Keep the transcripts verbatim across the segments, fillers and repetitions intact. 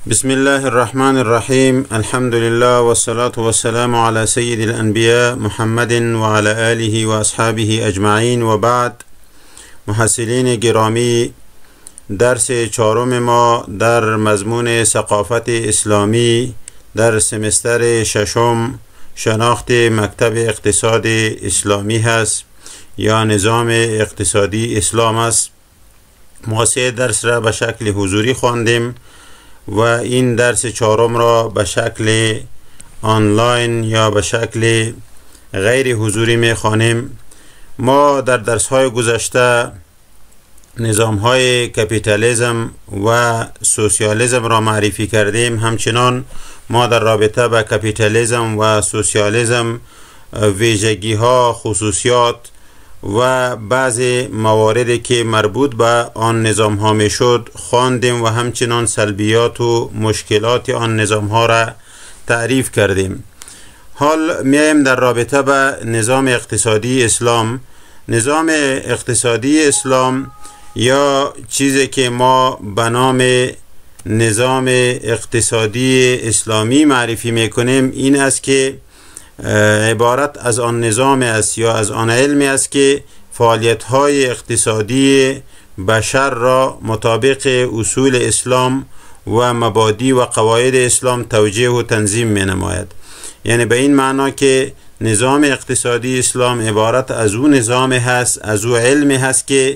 بسم الله الرحمن الرحيم. الحمد لله والصلاة والسلام على سيد الأنبياء محمد وعلى آله وأصحابه أجمعين وبعد. محصلین گرامی، درس چهارم ما در مضمون ثقافت اسلامی در سمستر ششم شناخت مکتب اقتصاد اسلامی هست یا نظام اقتصادی اسلام است. ما سه درس را به شکل حضوری خواندیم و این درس چهارم را به شکل آنلاین یا به شکل غیر حضوری می خوانیم. ما در درس های گذشته نظام های کپیتالیسم و سوسیالیسم را معرفی کردیم. همچنان ما در رابطه با کپیتالیسم و سوسیالیسم ویژگی ها، خصوصیات و بعضی مواردی که مربوط به آن نظام ها می شد خواندیم و همچنان سلبیات و مشکلات آن نظام ها را تعریف کردیم. حال میایم در رابطه با نظام اقتصادی اسلام. نظام اقتصادی اسلام یا چیزی که ما به نام نظام اقتصادی اسلامی معرفی میکنیم این است که عبارت از آن نظام است یا از آن علمی است که فعالیت های اقتصادی بشر را مطابق اصول اسلام و مبادی و قواعد اسلام توجیه و تنظیم می نماید. یعنی به این معنا که نظام اقتصادی اسلام عبارت از او نظام هست، از او علمی هست که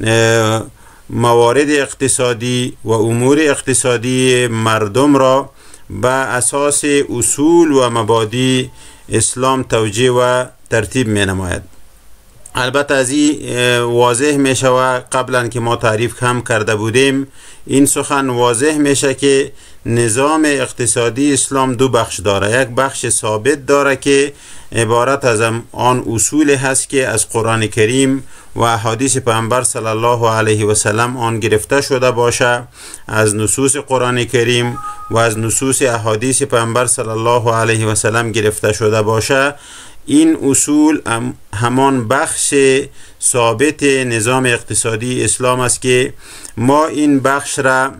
موارد اقتصادی و امور اقتصادی مردم را به اساس اصول و مبادی اسلام توجیه و ترتیب می نماید. البته از این واضح می شود، قبلا که ما تعریف هم کرده بودیم این سخن واضح می شود که نظام اقتصادی اسلام دو بخش داره. یک بخش ثابت داره که عبارت از آن اصول هست که از قرآن کریم و احادیث پیامبر صلی الله علیه و سلم آن گرفته شده باشه، از نصوص قرآن کریم و از نصوص احادیث پیامبر صلی الله علیه و سلم گرفته شده باشه. این اصول همان بخش ثابت نظام اقتصادی اسلام است که ما این بخش را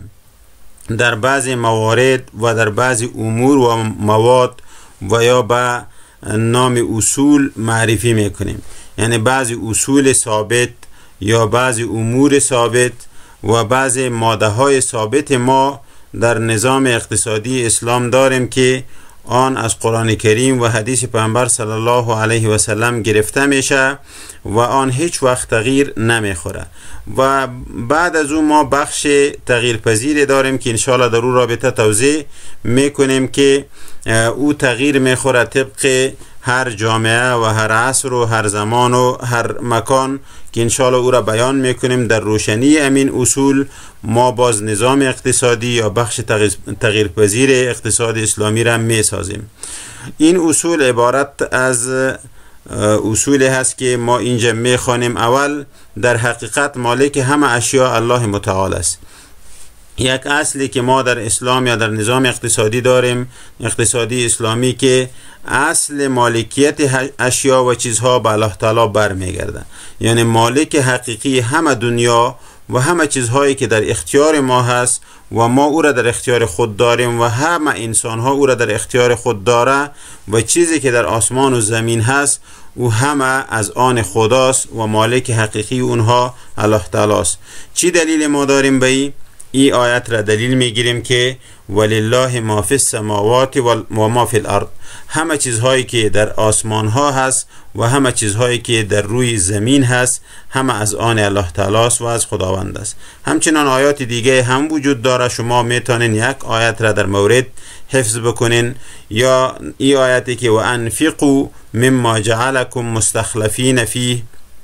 در بعضی موارد و در بعضی امور و مواد و یا به نام اصول معرفی میکنیم. یعنی بعضی اصول ثابت یا بعضی امور ثابت و بعضی ماده های ثابت ما در نظام اقتصادی اسلام داریم که آن از قرآن کریم و حدیث پیامبر صلی الله علیه و سلم گرفته میشه و آن هیچ وقت تغییر نمیخوره. و بعد از اون ما بخش تغییر پذیر داریم که انشاءالله در اون رابطه توضیح میکنیم که او تغییر میخوره طبق هر جامعه و هر عصر و هر زمان و هر مکان که انشاءالله او را بیان میکنیم. در روشنی امین اصول ما باز نظام اقتصادی یا بخش تغییر پذیر اقتصاد اسلامی را میسازیم. این اصول عبارت از اصول هست که ما اینجا میخوانیم. اول در حقیقت مالک همه اشیاء الله متعال است. یک اصلی که ما در اسلام یا در نظام اقتصادی داریم، اقتصادی اسلامی، که اصل مالکیت اشیاء و چیزها به الله تعالی برمیگرده. یعنی مالک حقیقی همه دنیا و همه چیزهایی که در اختیار ما هست و ما او را در اختیار خود داریم و همه انسانها او را در اختیار خود داره و چیزی که در آسمان و زمین هست او همه از آن خداست و مالک حقیقی اونها الله تعالی است. چی دلیل ما داریم به این؟ ای آیت را دلیل میگیریم که ولله ما فی السماوات و ما فی الارض، همه چیزهایی که در آسمان ها هست و همه چیزهایی که در روی زمین هست همه از آن الله تعالی است و از خداوند است. همچنان آیات دیگه هم وجود داره. شما میتونین یک آیت را در مورد حفظ بکنین یا ای آیتی که و انفقوا مما جعلکم مستخلفین فیه،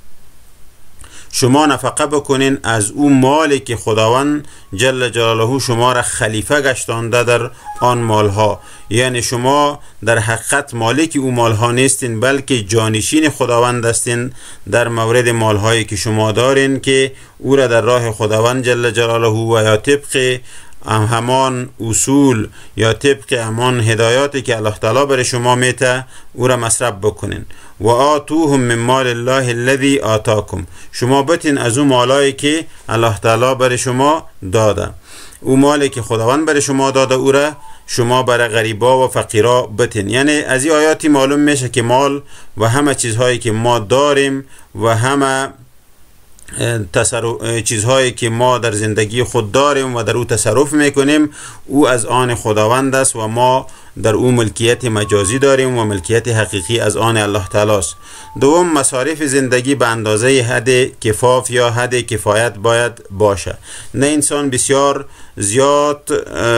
شما نفقه بکنین از او مالی که خداوند جل جلاله شما را خلیفه گشتانده در آن مالها. یعنی شما در حقیقت مالک او مالها نیستین بلکه جانشین خداوند هستین در مورد مالهایی که شما دارین که او را در راه خداوند جل جلاله و یا طبق همان اصول یا طبق همان هدایاتی که الله تعالی بر شما میته او را مصرف بکنین. و آتوهم من مال الله الذی آتاکم، شما بتین از اون مالایی که الله تعالی بر شما داده. او مالی که خداوند بر شما داده او را شما برای غریبا و فقیرا بتین. یعنی از این آیاتی معلوم میشه که مال و همه چیزهایی که ما داریم و همه تصرف چیزهایی که ما در زندگی خود داریم و در او تصرف میکنیم او از آن خداوند است و ما در او ملکیت مجازی داریم و ملکیت حقیقی از آن الله تعالی است. دوم، مصارف زندگی به اندازه حد کفاف یا حد کفایت باید باشه. نه انسان بسیار زیاد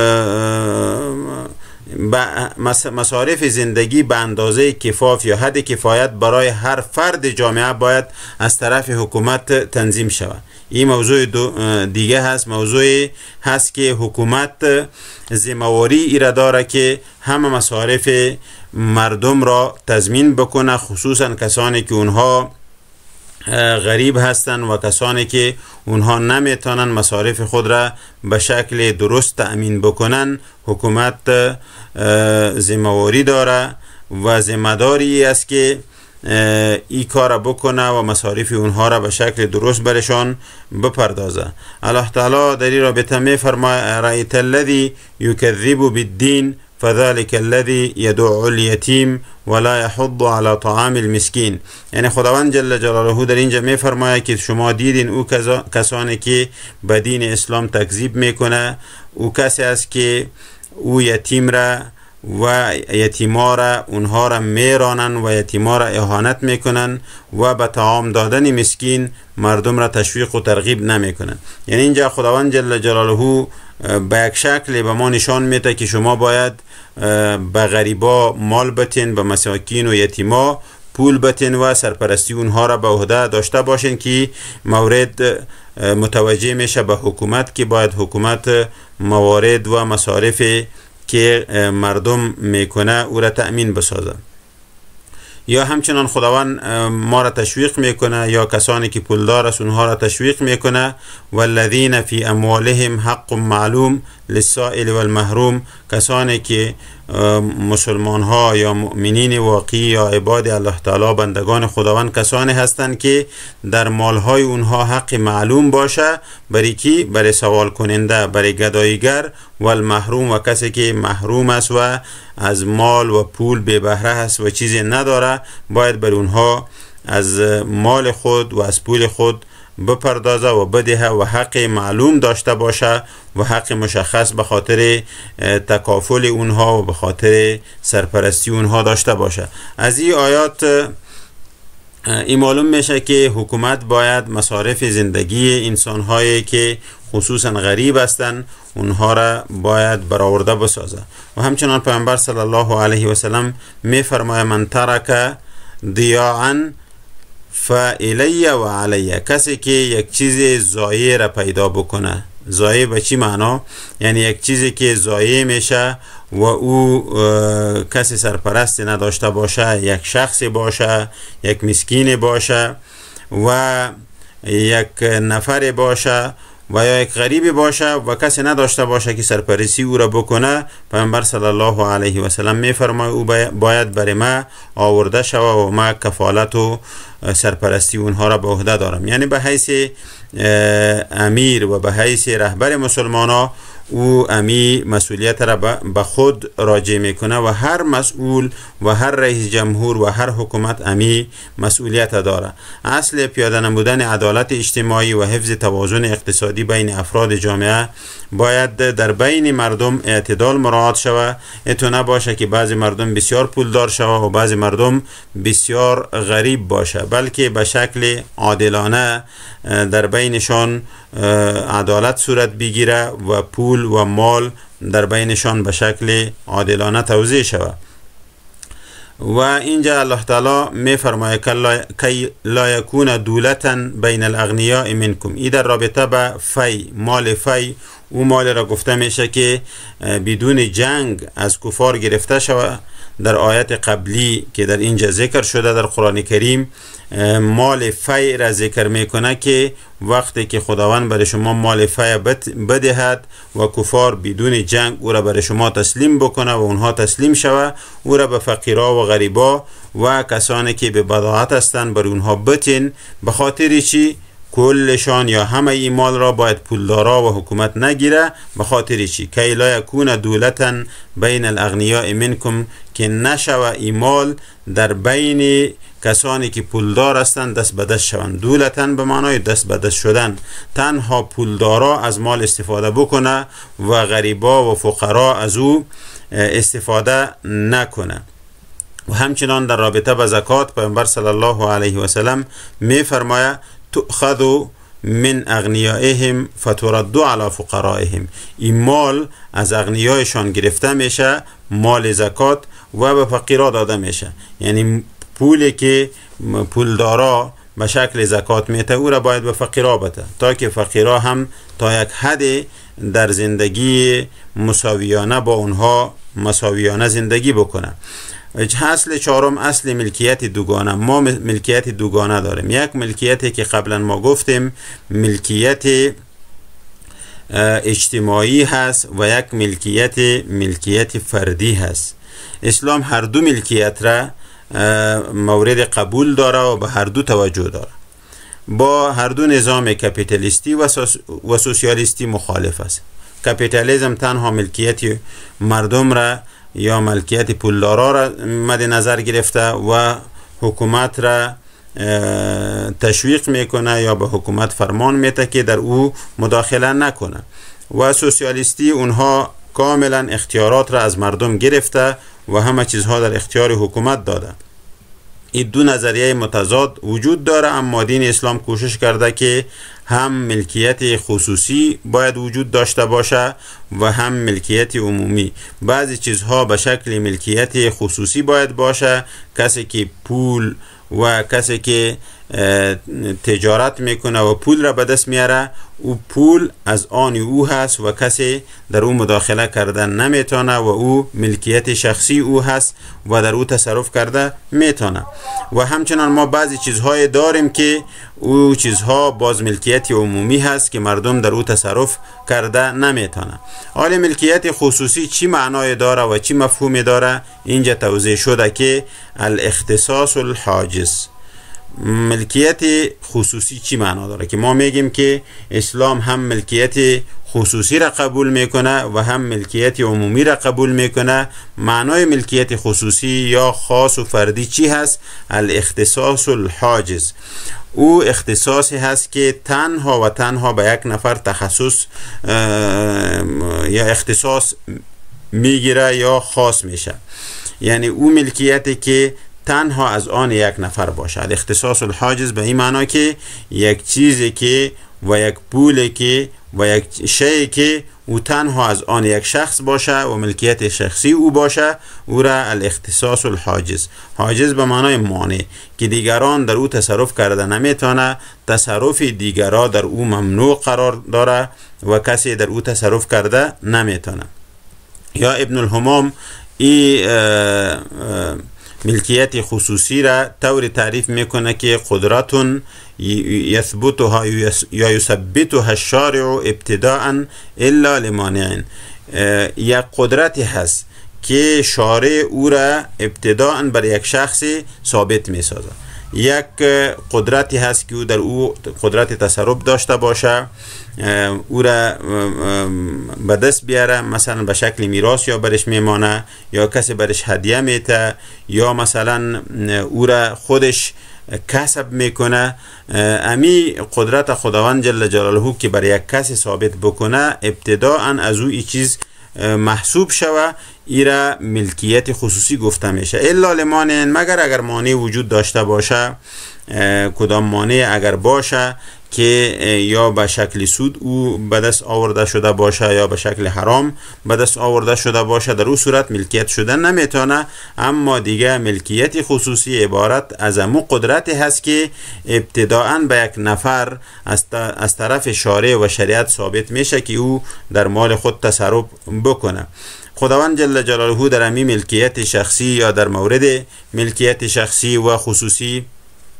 مصارف زندگی به اندازه کفاف یا حد کفایت برای هر فرد جامعه باید از طرف حکومت تنظیم شود. این موضوع دیگه هست. موضوع هست که حکومت ذمه‌واری ایره داره که همه مصارف مردم را تضمین بکنه، خصوصا کسانی که اونها غریب هستند و کسانی که اونها نمیتونن مصارف خود را به شکل درست تأمین بکنن. حکومت ذمه‌واری داره و ذمه‌داری است که ای کار بکنه و مصارف اونها را به شکل درست برشان بپردازه. الله تعالی در این رابطه می فرماید رأیت الذی یکذب بالدین فذلك الذي يدعو اليتيم ولا يحض على طعام المسكين. یعنی خداوند جل جلاله در اینجا می فرماید که شما دیدین او کسانی که به دین اسلام تکذیب میکنه، او کسی است که او یتیم را و یتیما را اونها را میرانن و یتیما را اهانت میکنن و به طعام دادن مسکین مردم را تشویق و ترغیب نمیکنن. یعنی اینجا خداوند جل جلاله به یک شکل به ما نشان میده که شما باید به غریبا مال بتین، به مساکین و یتیما پول بتین و سرپرستی اونها را به عهده داشته باشین که مورد متوجه میشه به حکومت که باید حکومت موارد و مصارف که مردم میکنه او را تأمین بسازه. یا همچنان خداوند ما را تشویق میکنه یا کسانی که پولدار است اونها را تشویق میکنه والذین فی اموالهم حق معلوم للسائل والمحروم. کسانی که مسلمان ها یا مؤمنین واقعی یا عباد الله تعالی بندگان خداوند کسانی هستند که در مال های اونها حق معلوم باشه برای کی؟ برای سوال کننده، برای گداییگر و المحروم و کسی که محروم است و از مال و پول بی بهره است و چیزی نداره باید بر اونها از مال خود و از پول خود بپردازه و بدهه و حق معلوم داشته باشه و حق مشخص به خاطر تکافل اونها و به خاطر سرپرستی اونها داشته باشه. از این آیات این معلوم میشه که حکومت باید مصارف زندگی انسانهایی که خصوصا غریب هستند اونها را باید برآورده بسازه. و همچنان پیامبر صلی الله علیه و سلم میفرماید من ترک ضیاعا فالی و علی. کسی که یک چیز ضایع را پیدا بکنه، ضایع به چی معنا؟ یعنی یک چیزی که ضایع میشه و او کسی سرپرستی نداشته باشه، یک شخصی باشه، یک مسکین باشه و یک نفر باشه و یا یک غریبی باشه و کسی نداشته باشه که سرپرستی او را بکنه، پیامبر صلی الله علیه و سلم میفرماید او باید برای ما آورده شود و ما کفالت و سرپرستی اونها را به عهده دارم. یعنی به حیث امیر و به حیث رهبر مسلمان ها او امی مسئولیت را به خود راجع میکنه و هر مسئول و هر رئیس جمهور و هر حکومت امی مسئولیت داره. اصل پیاده نمودن عدالت اجتماعی و حفظ توازن اقتصادی بین افراد جامعه باید در بین مردم اعتدال مراعات شود. اتو نباشه که بعضی مردم بسیار پولدار شود و بعضی مردم بسیار غریب باشه، بلکه به شکل عادلانه در بینشان عدالت صورت بگیره و پول و مال در بینشان به شکل عادلانه توزیع شود. و اینجا الله تعالی می فرماید که لا یکون دولتا بین الاغنیاء منکم. این در رابطه به فی، مال فی، او مال را گفته میشه که بدون جنگ از کفار گرفته شود. در آیت قبلی که در اینجا ذکر شده در قرآن کریم مال فی را ذکر میکنه که وقتی که خداوند برای شما مال فی بدهد و کفار بدون جنگ او را برای شما تسلیم بکنه و اونها تسلیم شود، او را به فقیرا و غریبا و کسانی که به بداعت هستند برای اونها بتین. به خاطر چی؟ کلشان یا همه ای مال را باید پولدارا و حکومت نگیره. به خاطر چی؟ کی لا یکون دولتا بین الاغنیاء منکم، که نشوه ای مال در بین کسانی که پولدار هستند دست به دست شوند. دولتا به معنای دست به دست شدن، تنها پولدارا از مال استفاده بکنه و غریبا و فقرا از او استفاده نکنه. و همچنان در رابطه با زکات پیامبر صلی الله علیه و سلم می فرماید تؤخذ من اغنیائهم فترد علی فقرائهم، این مال از اغنیایشان گرفته میشه، مال زکات، و به فقیرا داده میشه. یعنی پولی که پولدارا به شکل زکات میته او را باید به فقیرا بده، تا که فقیرا هم تا یک حد در زندگی مساویانه با اونها مساویانه زندگی بکنه. اصل چهارم، اصل ملکیت دوگانه. ما ملکیت دوگانه داریم. یک ملکیتی که قبلا ما گفتیم ملکیت اجتماعی هست و یک ملکیت ملکیت فردی هست. اسلام هر دو ملکیت را مورد قبول داره و به هر دو توجه داره. با هر دو نظام کپیتالیستی و, و سوسیالیستی مخالف است. کپیتالیسم تنها ملکیت مردم را یا ملکیت پولدارا را مد نظر گرفته و حکومت را تشویق میکنه یا به حکومت فرمان میده که در او مداخله نکنه. و سوسیالیستی اونها کاملا اختیارات را از مردم گرفته و همه چیزها در اختیار حکومت داده. این دو نظریه متضاد وجود داره، اما دین اسلام کوشش کرده که هم ملکیت خصوصی باید وجود داشته باشه و هم ملکیت عمومی. بعضی چیزها به شکل ملکیت خصوصی باید باشه. کسی که پول و کسی که تجارت میکنه و پول را به دست میاره، او پول از آن او هست و کسی در او مداخله کردن نمیتونه و او ملکیت شخصی او هست و در او تصرف کرده میتونه. و همچنان ما بعضی چیزهای داریم که او چیزها باز ملکیت عمومی هست که مردم در او تصرف کرده نمیتونه. حال ملکیت خصوصی چی معنای داره و چی مفهومی داره اینجا توضیح شده که الاختصاص الحاجز. ملکیت خصوصی چی معنا داره؟ که ما میگیم که اسلام هم ملکیت خصوصی را قبول میکنه و هم ملکیت عمومی را قبول میکنه. معنای ملکیت خصوصی یا خاص و فردی چی هست؟ الاختصاص الحاجز. او اختصاصی هست که تنها و تنها به یک نفر تخصص یا اختصاص میگیره یا خاص میشه. یعنی او ملکیتی که تنها از آن یک نفر باشد. اختصاص الحاجز به این معنا که یک چیزی که و یک پولی که و یک شیئی که او تنها از آن یک شخص باشه و ملکیت شخصی او باشه، او را الاختصاص الحاجز. حاجز به معنای مانع، که دیگران در او تصرف کرده نمیتونه، تصرف دیگران در او ممنوع قرار داره و کسی در او تصرف کرده نمیتونه. یا ابن الحمام ای ملکیت خصوصی را طور تعریف میکنه که قدرتون یثبتها یا یثبتها الشارع ابتداء الا لمانع. یک قدرتی هست که شارع او را ابتداء بر یک شخص ثابت میسازه. یک قدرتی هست که او در او قدرت تصرف داشته باشه، او را به دست بیاره، مثلا به شکل میراث یا برش میمانه یا کسی برش هدیه میته یا مثلا او را خودش کسب میکنه. امی قدرت خداوند جل جلاله که بر یک کسی ثابت بکنه ابتداء از او ای چیز محسوب شوه، ایرا ملکیت خصوصی گفته میشه. الا لمانع، مگر اگر مانع وجود داشته باشه. کدام مانع اگر باشه که یا به شکل سود او به دست آورده شده باشه یا به شکل حرام به دست آورده شده باشه، در او صورت ملکیت شدن نمیتونه. اما دیگه ملکیت خصوصی عبارت از امو قدرتی هست که ابتداعاً به یک نفر از طرف شارع و شریعت ثابت میشه که او در مال خود تصرف بکنه. خداوند جل جلاله در امی ملکیت شخصی یا در مورد ملکیت شخصی و خصوصی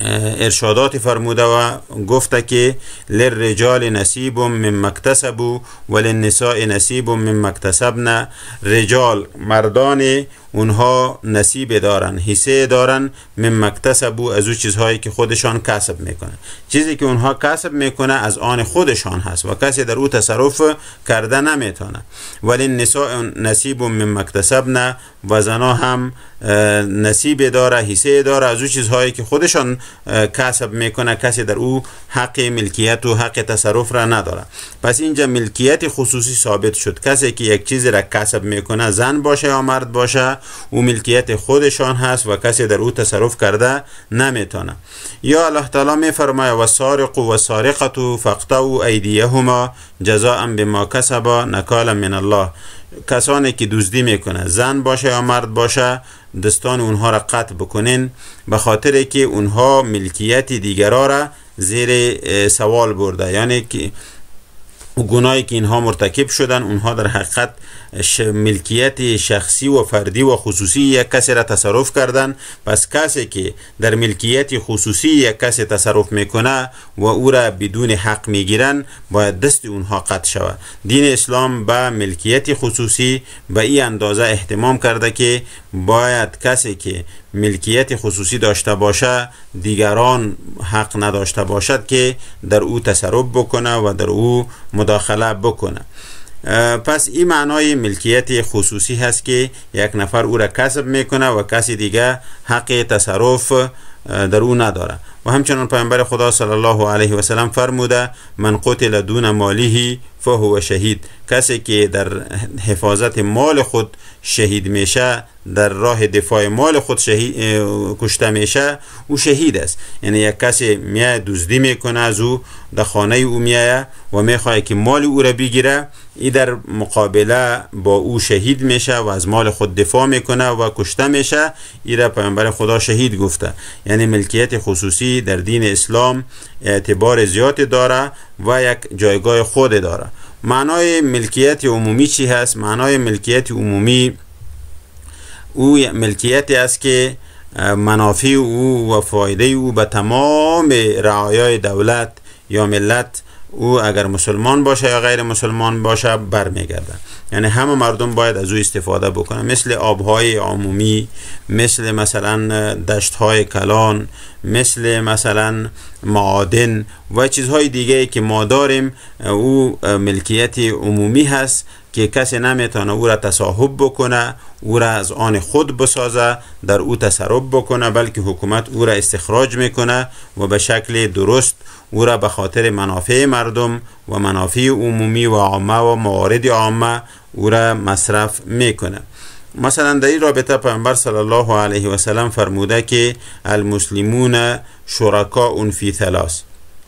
ارشادات فرموده و گفته که للرجال نصیب مما اکتسبوا وللنساء نصیب مما اکتسبن. رجال مردان اونها نصیب دارن، حصه دارن، مما اکتسبوا از او چیزهایی که خودشان کسب میکنن. چیزی که اونها کسب میکنه از آن خودشان هست و کسی در او تصرف کرده نمیتونه. وللنساء نصیب مما اکتسبن، و زنا هم نصیب داره، حصه داره از او چیزهایی که خودشان کسب میکنه. کسی در او حق ملکیت و حق تصرف را نداره. پس اینجا ملکیت خصوصی ثابت شد. کسی که یک چیز را کسب میکنه، زن باشه یا مرد باشه، او ملکیت خودشان هست و کسی در او تصرف کرده نمیتونه. یا الله تعالی میفرماید والسارق والسارقة فاقطعوا ایدیهما جزاء بما کسبا نکالا من الله. کسانی که دزدی میکنه، زن باشه یا مرد باشه، دستان اونها را قطع بکنین، به خاطر که اونها ملکیت دیگرها را زیر سوال برده. یعنی که گناهی که اینها مرتکب شدن، اونها در حقیقت ملکیت شخصی و فردی و خصوصی یک کسی را تصرف کردن. پس کسی که در ملکیت خصوصی یک کسی تصرف میکنه و او را بدون حق میگیرن، باید دست اونها قطع شود. دین اسلام به ملکیت خصوصی به این اندازه اهتمام کرده که باید کسی که ملکیت خصوصی داشته باشه دیگران حق نداشته باشد که در او تصرف بکنه و در او مداخله بکنه. پس این معنای ملکیت خصوصی هست که یک نفر او را کسب میکنه و کسی دیگه حق تصرف در او نداره. و همچنان پیامبر خدا صلی الله علیه و سلم فرموده من قتل دون ماله فهو شهید. کسی که در حفاظت مال خود شهید میشه، در راه دفاع مال خود شهید کشته میشه، او شهید است. یعنی یک کسی میای دزدی میکنه از او، در خانه او میایه و میخواد که مال او را بگیره، ای در مقابله با او شهید میشه و از مال خود دفاع میکنه و کشته میشه. ای را پیامبر خدا شهید گفته. یعنی ملکیت خصوصی در دین اسلام اعتبار زیاد داره و یک جایگاه خود داره. معنای ملکیت عمومی چی هست؟ معنای ملکیت عمومی او ملکیتی است که منافع او و فایده او به تمام رعایای دولت یا ملت، او اگر مسلمان باشه یا غیر مسلمان باشه، برمیگرده. یعنی همه مردم باید از او استفاده بکنن، مثل آبهای عمومی، مثل مثلا دشتهای کلان، مثل مثلا معادن و چیزهای دیگه که ما داریم. او ملکیت عمومی هست که کسی نمیتونه او را تصاحب بکنه، او را از آن خود بسازه، در او تصرف بکنه، بلکه حکومت او را استخراج میکنه و به شکل درست او را به خاطر منافع مردم و منافع عمومی و عامه و موارد عامه او را مصرف میکنه. مثلا در این رابطه پیامبر صلی الله علیه و سلم فرموده که المسلمون شرکاء فی ثلاث.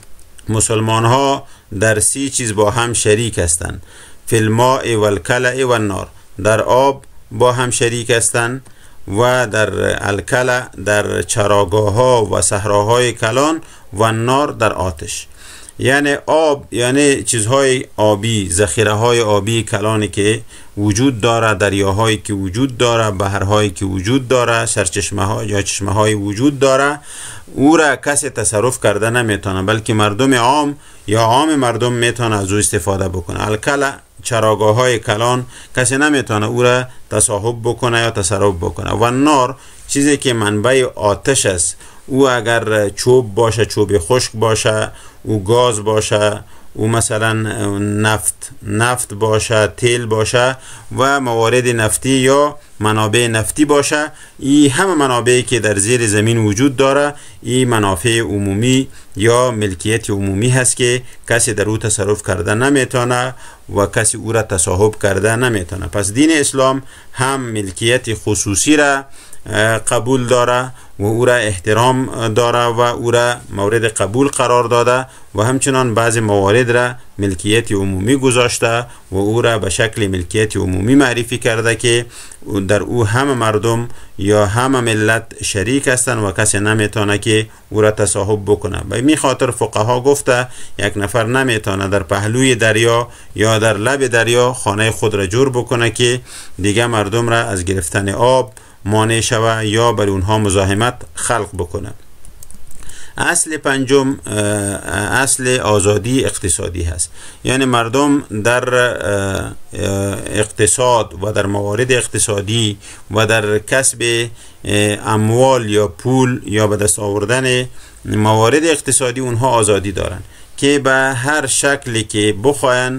مسلمان ها در سی چیز با هم شریک هستند. فی الماء و الکلأ و النار. در آب با هم شریک هستند و در الکلأ در چراگاه ها و صحراهای کلان و النار در آتش. یعنی آب یعنی چیزهای آبی، ذخیره های آبی کلانی که وجود داره، دریاهایی که وجود داره، بحرهایی که وجود داره، سرچشمه ها یا چشمه های وجود داره، او را کسی تصرف کرده نمیتونه، بلکه مردم عام یا عام مردم میتونه از او استفاده بکنه. الکلأ چراگاه های کلان کسی نمیتونه او را تصاحب بکنه یا تصرف بکنه. و النار چیزی که منبع آتش است، او اگر چوب باشه، چوب خشک باشه، او گاز باشه، او مثلا نفت نفت باشه، تیل باشه و موارد نفتی یا منابع نفتی باشه، این همه منابعی که در زیر زمین وجود داره، این منافع عمومی یا ملکیت عمومی هست که کسی در او تصرف کرده نمیتونه و کسی او را تصاحب کرده نمیتونه. پس دین اسلام هم ملکیت خصوصی را قبول داره و او را احترام داره و او را مورد قبول قرار داده و همچنان بعضی موارد را ملکیت عمومی گذاشته و او را به شکل ملکیت عمومی معرفی کرده که در او همه مردم یا همه ملت شریک هستند و کسی نمیتونه که او را تصاحب بکنه. به می خاطر فقها گفته یک نفر نمیتونه در پهلوی دریا یا در لب دریا خانه خود را جور بکنه که دیگه مردم را از گرفتن آب مانع شوه یا بر اونها مزاحمت خلق بکنه. اصل پنجم اصل آزادی اقتصادی هست. یعنی مردم در اقتصاد و در موارد اقتصادی و در کسب اموال یا پول یا به دست آوردن موارد اقتصادی اونها آزادی دارن که به هر شکلی که بخواین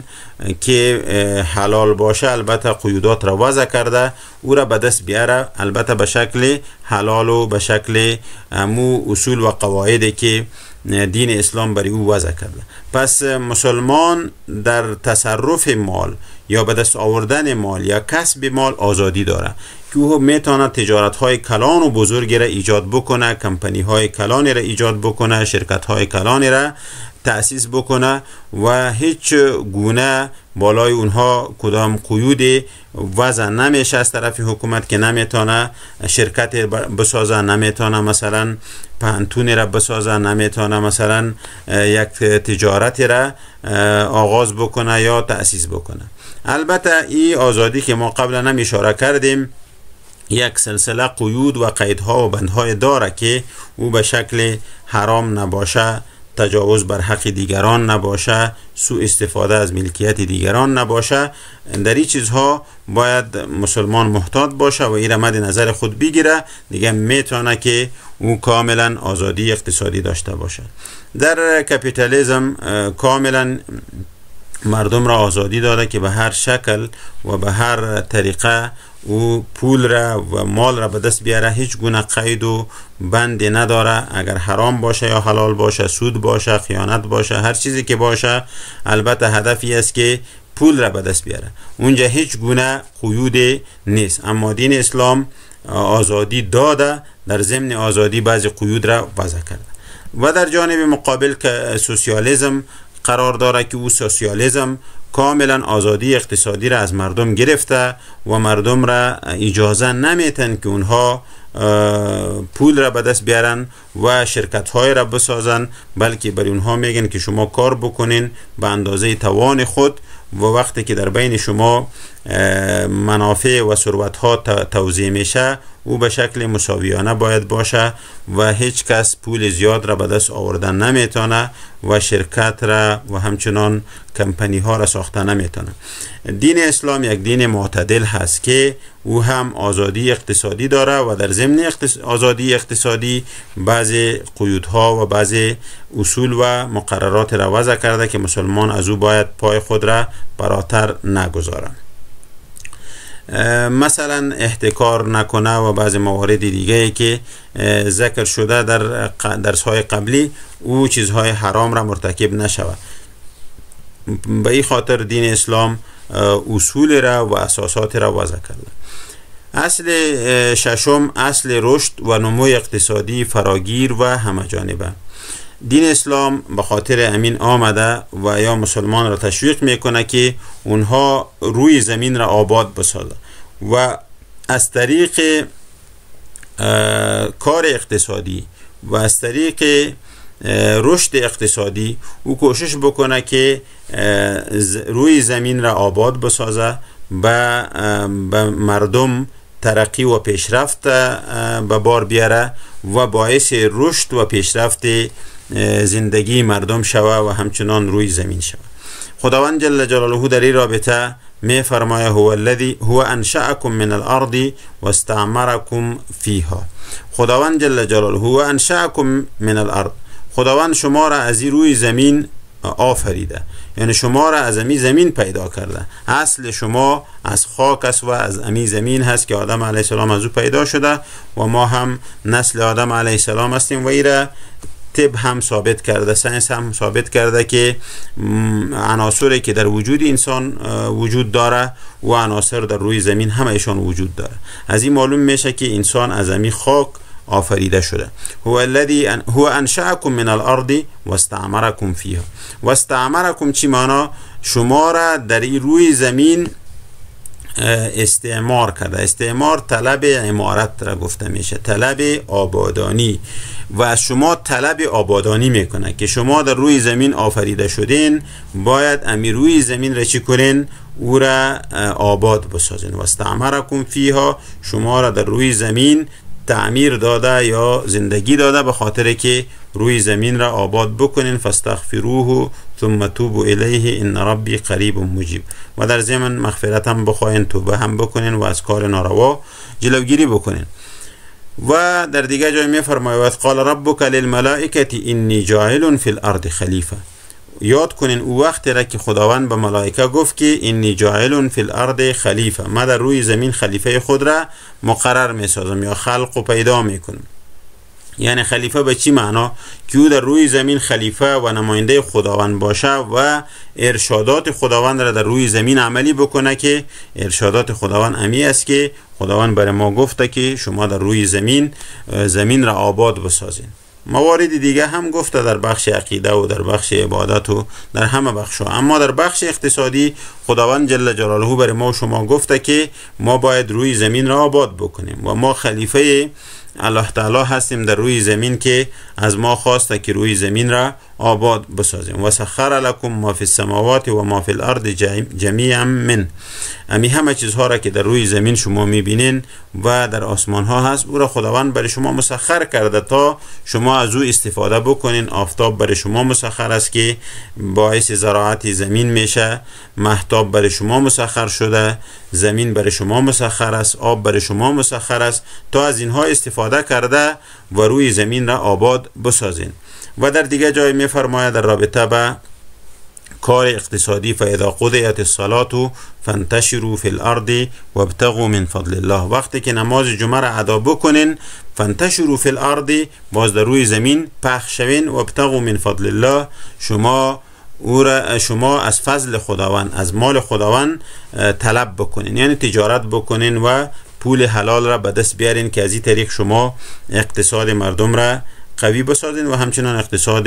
که حلال باشه البته قیودات را وضع کرده او را به دست بیاره، البته به شکل حلال و به شکل امو اصول و قواعدی که دین اسلام برای او وضع کرده. پس مسلمان در تصرف مال یا به دست آوردن مال یا کسب مال آزادی داره که او میتونه تجارت های کلان و بزرگی را ایجاد بکنه، کمپانی های کلانی را ایجاد بکنه، شرکت های کلانی را تأسیس بکنه و هیچ گونه بالای اونها کدام قیود وضع نمیشه از طرف حکومت که نمیتونه شرکت بسازه، نمیتونه مثلا پانتون را بسازه، نمیتونه مثلا یک تجارت را آغاز بکنه یا تأسیس بکنه. البته این آزادی که ما قبلا هم اشاره کردیم یک سلسله قیود و قیدها و بندهای داره که او به شکل حرام نباشه، تجاوز بر حق دیگران نباشه، سوء استفاده از ملکیت دیگران نباشه. در این چیزها باید مسلمان محتاط باشه و این را مد نظر خود بگیره، دیگه میتونه که او کاملا آزادی اقتصادی داشته باشه. در کپیتالیسم کاملا مردم را آزادی داده که به هر شکل و به هر طریقه او پول را و مال را به دست بیاره، هیچ گونه قید و بندی نداره، اگر حرام باشه یا حلال باشه، سود باشه، خیانت باشه، هر چیزی که باشه، البته هدفی است که پول را به دست بیاره. اونجا هیچ گونه قیودی نیست. اما دین اسلام آزادی داده، در ضمن آزادی بعضی قیود را وضع کرده. و در جانب مقابل که سوسیالیسم قرار داره که او سوسیالیسم کاملا آزادی اقتصادی را از مردم گرفته و مردم را اجازه نمیتن که اونها پول را به دست بیارن و شرکت های را بسازن، بلکه برای اونها میگن که شما کار بکنین به اندازه توان خود و وقتی که در بین شما منافع و ثروت ها توزیع میشه او به شکل مساویانه باید باشه و هیچ کس پول زیاد را به دست آوردن نمیتونه و شرکت را و همچنان کمپانی ها را ساخته نمیتونه. دین اسلام یک دین معتدل هست که او هم آزادی اقتصادی داره و در ضمن اقتص... آزادی اقتصادی بعضی قیودها و بعضی اصول و مقررات را وضع کرده که مسلمان از او باید پای خود را براتر نگذاره. مثلا احتکار نکنه و بعضی موارد دیگه که ذکر شده در درس های قبلی او چیزهای حرام را مرتکب نشود. به این خاطر دین اسلام اصول را و اساسات را وضع کرده. اصل ششم اصل رشد و نمو اقتصادی فراگیر و همه جانبه. دین اسلام به خاطر امین آمده و یا مسلمان را تشویق میکنه که اونها روی زمین را آباد بسازه و از طریق کار اقتصادی و از طریق رشد اقتصادی او کوشش بکنه که روی زمین را آباد بسازه، به مردم ترقی و پیشرفت به بار بیاره و باعث رشد و پیشرفت زندگی مردم شوه و همچنان روی زمین شوه. خداوند جل جلاله در این رابطه می فرماید هو الذی هو انشأکم من الارض و استعمرکم فیها. خداوند جل جلاله هو انشأکم من الارض، خداوند شما را از روی زمین آفریده، یعنی شما را از امی زمین پیدا کرده. اصل شما از خاک است و از امی زمین هست که آدم علیه السلام از او پیدا شده و ما هم نسل آدم علیه السلام هستیم و ایره طب هم ثابت کرده، ساینس هم ثابت کرده که عناصری که در وجود انسان وجود داره و عناصر در روی زمین همه ایشان وجود داره. از این معلوم میشه که انسان از امی خاک آفریده شده. هو الذی هو انشأکم من الارض و استعمرکم فیها. و استعمرکم چی معنا؟ شما را در این روی زمین استعمار کرده. استعمار طلب عمارت را گفته میشه، طلب آبادانی، و از شما طلب آبادانی میکنه که شما در روی زمین آفریده شدین، باید امی روی زمین را چی کنین؟ او را آباد بسازین. و استعمرکم فیها، شما را در روی زمین تعمیر داده یا زندگی داده به خاطر که روی زمین را آباد بکنین. فاستغفروه ثم توبوا الیه ان ربی قریب مجیب. و در ضمن مغفرت هم بخواین، توبه هم بکنین و از کار ناروا جلوگیری بکنین. و در دیگه جای می فرماید قال ربک للملائکه انی جاعل فی الارض خلیفه. یاد کنین او وقت را که خداوند به ملائکه گفت که انی جاعل فی الارض خلیفه، ما در روی زمین خلیفه خود را مقرر می سازم یا خلق و پیدا می کنم. یعنی خلیفه به چی معنا؟ که او در روی زمین خلیفه و نماینده خداوند باشه و ارشادات خداوند را در روی زمین عملی بکنه، که ارشادات خداوند امی است که خداوند برای ما گفته که شما در روی زمین زمین را آباد بسازین. موارد دیگه هم گفته در بخش عقیده و در بخش عبادت و در همه بخشا. اما در بخش اقتصادی خداوند جل جلاله برای ما و شما گفته که ما باید روی زمین را آباد بکنیم و ما خلیفه الله تعالی هستیم در روی زمین که از ما خواسته که روی زمین را آباد بسازیم. و سخر لکم ما فی السماوات و ما فی الارض جمیعا من. امی همه چیزها را که در روی زمین شما میبینین و در آسمان ها هست، او را خداوند برای شما مسخر کرده تا شما از او استفاده بکنین. آفتاب برای شما مسخر است که باعث زراعت زمین میشه، مهتاب برای شما مسخر شده، زمین برای شما مسخر است، آب برای شما مسخر است تا از اینها استفاده کرده و روی زمین را آباد بسازین. و در دیگه جای می فرماید در رابطه به کار اقتصادی فاذا قضیت الصلاة فانتشروا فی الارض وابتغوا من فضل الله. وقتی که نماز جمعه را ادا بکنین، فانتشروا فی الارض، باز در روی زمین پخش شوین، وابتغوا من فضل الله، شما او را شما از فضل خداوند، از مال خداوند طلب بکنین، یعنی تجارت بکنین و پول حلال را به دست بیارین که از این طریق شما اقتصاد مردم را قوی بسازین و همچنان اقتصاد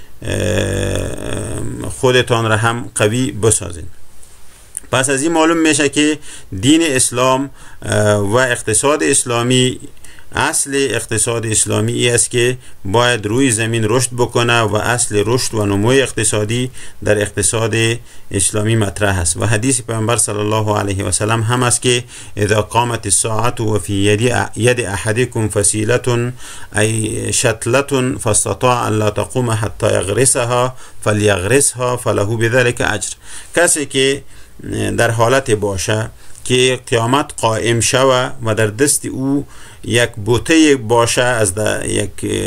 خودتان را هم قوی بسازین. پس از این معلوم میشه که دین اسلام و اقتصاد اسلامی، اصل اقتصاد اسلامی ای است که باید روی زمین رشد بکنه و اصل رشد و نمو اقتصادی در اقتصاد اسلامی مطرح است. و حدیث پیامبر صلی الله علیه و سلم هم است که اذا قامت الساعه و فی ید احدکم فسیله ای شتله فاستطاع الا تقوم حتی یغرسها فلیغرسها فله بذلک اجر. کسی که در حالت باشه که قیامت قائم شوه و در دست او یک بوته باشه از یک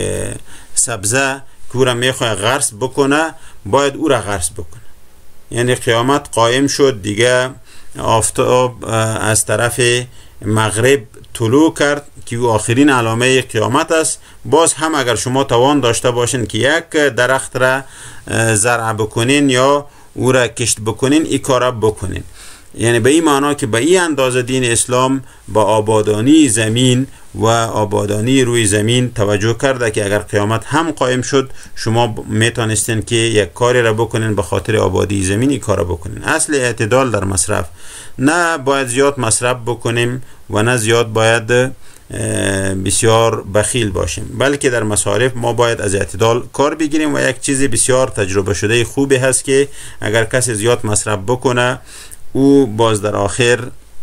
سبزه که او را میخواه غرس بکنه، باید او را غرس بکنه. یعنی قیامت قائم شد دیگه، آفتاب از طرف مغرب طلوع کرد که او آخرین علامه قیامت است. باز هم اگر شما توان داشته باشین که یک درخت را زرع بکنین یا او را کشت بکنین، ای کار بکنین. یعنی به این معنا که به این اندازه دین اسلام با آبادانی زمین و آبادانی روی زمین توجه کرده که اگر قیامت هم قائم شد شما میتونستین که یک کاری را بکنین به خاطر آبادی زمین، این کار را بکنین. اصل اعتدال در مصرف، نه باید زیاد مصرف بکنیم و نه زیاد باید بسیار بخیل باشیم، بلکه در مصارف ما باید از اعتدال کار بگیریم. و یک چیز بسیار تجربه شده خوبی هست که اگر کسی زیاد مصرف بکنه او باز در آخر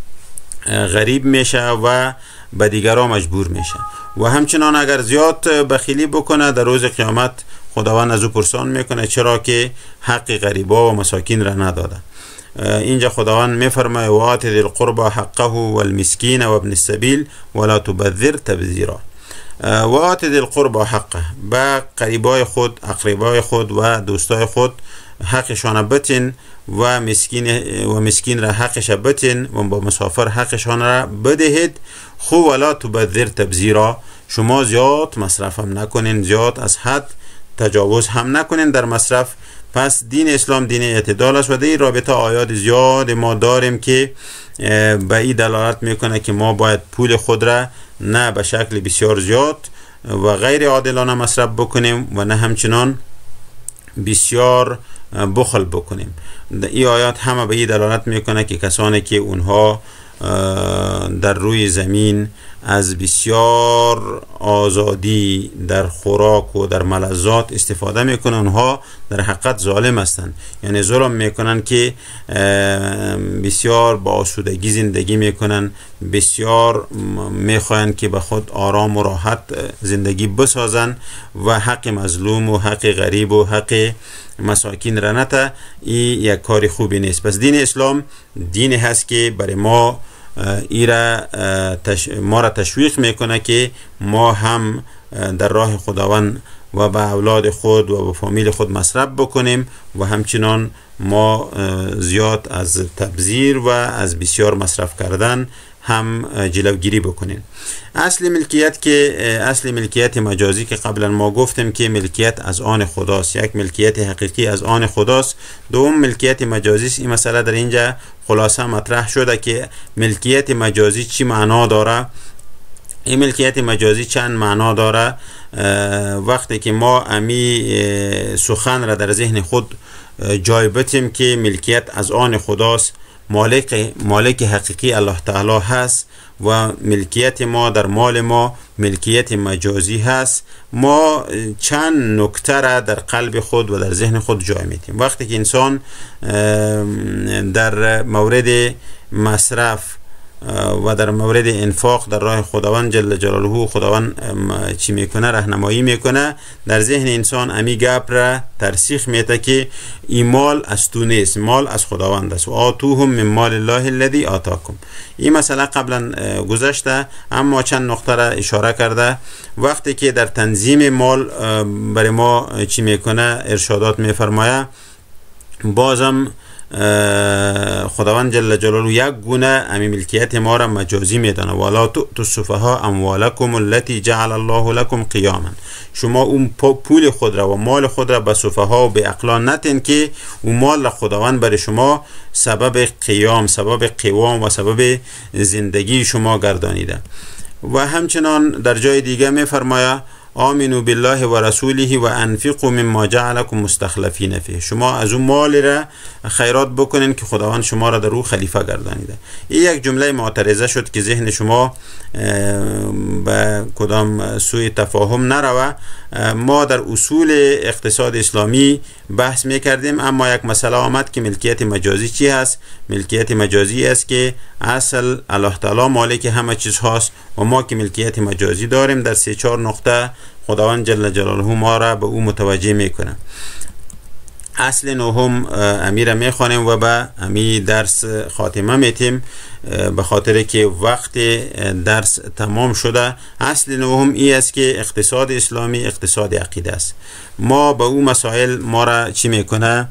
غریب میشه و به دیگران مجبور میشه. و همچنان اگر زیاد بخیلی بکنه در روز قیامت خداوند از او پرسان میکنه چرا که حق غریبا و مساکین را نداده. اینجا خداوند میفرماید و آت ذی القربى حقه والمسکین و ابن السبیل ولا تبذر تبذیرا. و آت ذی القربى حقه، به قریبای خود، اقربای خود و دوستای خود حقشان بتین و مسکین و مسکین را حقش بتین و با مسافر حقشان را بدهید. خو ولا تبذر تبذیرا، شما زیاد مصرف هم نکنین، زیاد از حد تجاوز هم نکنین در مصرف. پس دین اسلام دین اعتدال است و در این رابطه آیات زیاد ما داریم که به این دلالت میکنه که ما باید پول خود را نه به شکل بسیار زیاد و غیر عادلانه مصرف بکنیم و نه همچنان بسیار بخل بکنیم. این آیات همه به این دلالت میکنه که کسانی که اونها در روی زمین از بسیار آزادی در خوراک و در ملذات استفاده میکنن، اونها در حقیقت ظالم هستند. یعنی ظلم میکنن که بسیار با آسودگی زندگی میکنن، بسیار میخواین که به خود آرام و راحت زندگی بسازن و حق مظلوم و حق غریب و حق مساکین را نته. این یک کار خوبی نیست. پس دین اسلام دینی هست که برای ما ایرا تش... ما را تشویق میکنه که ما هم در راه خداوند و به اولاد خود و به فامیل خود مصرف بکنیم و همچنان ما زیاد از تبذیر و از بسیار مصرف کردن هم جلوگیری بکنیم. اصل ملکیت که اصل ملکیت مجازی که قبلا ما گفتیم که ملکیت از آن خداست، یک ملکیت حقیقی از آن خداست. دوم ملکیت مجازی است. این مسئله در اینجا خلاصه مطرح شده که ملکیت مجازی چی معنا داره. این ملکیت مجازی چند معنا داره. وقتی که ما امی سخن را در ذهن خود جای بتیم که ملکیت از آن خداست، مالک مالک حقیقی الله تعالی هست و ملکیت ما در مال ما ملکیت مجازی هست، ما چند نکته را در قلب خود و در ذهن خود جای میدیم. وقتی که انسان در مورد مصرف و در مورد انفاق در راه خداوند جل جلاله خداوند چی میکنه، راهنمایی میکنه، در ذهن انسان امی گپ را ترسیخ میته که این مال از تو نیست، مال از خداوند است. و آتوهم من مال الله الذی آتاکم. این مسئله قبلا گذشته اما چند نقطه را اشاره کرده. وقتی که در تنظیم مال برای ما چی میکنه، ارشادات میفرمایه، بازم خداوند جل جلاله یک گونه امی ملکیت ما را مجازی میدانه. ولا تؤتوا السفهاء اموالکم التي جعل الله لكم قیاما. شما اون پول خود را و مال خود را به سفها و به عقلان نتین که اون مال را خداوند برای شما سبب قیام، سبب قوام و سبب زندگی شما گردانیده. و همچنان در جای دیگه میفرماید آمنوا بالله و رسوله و انفقوا مما جعلکم مستخلفین فیه. شما از اون مال را خیرات بکنین که خداوند شما را در او خلیفه گردانیده. این یک جمله معترضه شد که ذهن شما به کدام سوی تفاهم نروه. ما در اصول اقتصاد اسلامی بحث میکردیم، اما یک مسئله آمد که ملکیت مجازی چی هست. ملکیت مجازی است که اصل الله تعالی مالک همه چیز هاست و ما که ملکیت مجازی داریم در سه چهار نقطه خداوند جل جلاله ما را به او متوجه میکنه. اصل نهم امیر میخوانیم و به امی درس خاتمه میتیم به خاطر که وقت درس تمام شده. اصل نهم ای است که اقتصاد اسلامی اقتصاد عقیده است. ما به او مسائل ما را چی میکنه،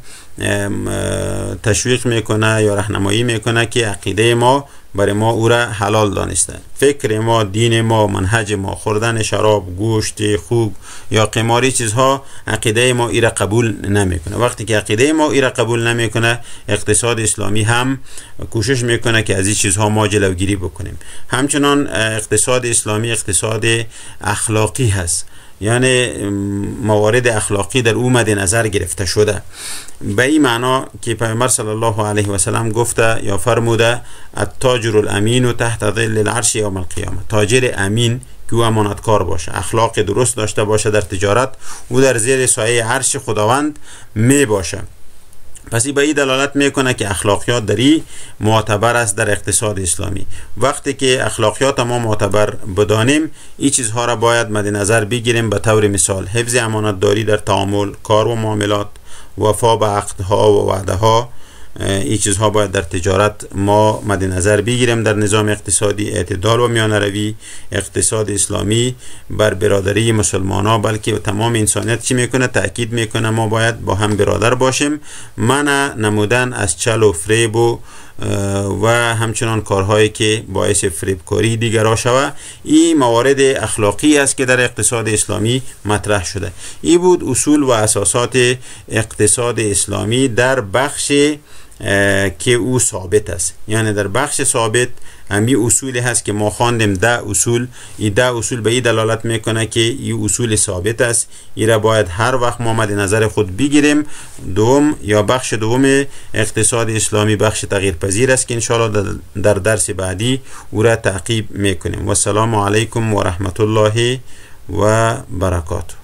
تشویق میکنه یا راهنمایی میکنه که عقیده ما برای ما او را حلال دانسته. فکر ما، دین ما، منهج ما، خوردن شراب، گوشت خوک یا قماری چیزها عقیده ما ای را قبول نمیکنه. وقتی که عقیده ما ای را قبول نمیکنه، اقتصاد اسلامی هم کوشش میکنه که از این چیزها ما جلوگیری بکنیم. همچنان اقتصاد اسلامی اقتصاد اخلاقی هست، یعنی موارد اخلاقی در او مد نظر گرفته شده. به این معنا که پیامبر صلی الله علیه و سلم گفته یا فرموده التاجر الامین تحت ظل العرش یوم القیامه. تاجر امین که او امانتکار باشه، اخلاق درست داشته باشه در تجارت، او در زیر سایه عرش خداوند می باشه. پس این به این دلالت میکنه که اخلاقیات دری معتبر است در اقتصاد اسلامی. وقتی که اخلاقیات ما معتبر بدانیم، این چیزها را باید مد نظر بگیریم. به طور مثال حفظ امانتداری در تعامل، کار و معاملات، وفا به عقدها و وعده ها، این چیزها باید در تجارت ما مد نظر بگیریم. در نظام اقتصادی اعتدال و میانه روی. اقتصاد اسلامی بر برادری مسلمان ها بلکه تمام انسانیت چی میکنه، تأکید میکنه ما باید با هم برادر باشیم. منع نمودن از چل و فریب و و همچنان کارهایی که باعث فریبکاری دیگرها شود، این موارد اخلاقی است که در اقتصاد اسلامی مطرح شده. این بود اصول و اساسات اقتصاد اسلامی در بخش که او ثابت است. یعنی در بخش ثابت همی اصولی هست که ما خواندیم ده اصول. این ده اصول به این دلالت میکنه که این اصول ثابت است، این را باید هر وقت ما مد نظر خود بگیریم. دوم یا بخش دوم اقتصاد اسلامی بخش تغییر پذیر است که انشاءالله در درس بعدی او را تعقیب میکنیم. و السلام علیکم و رحمت الله و برکاته.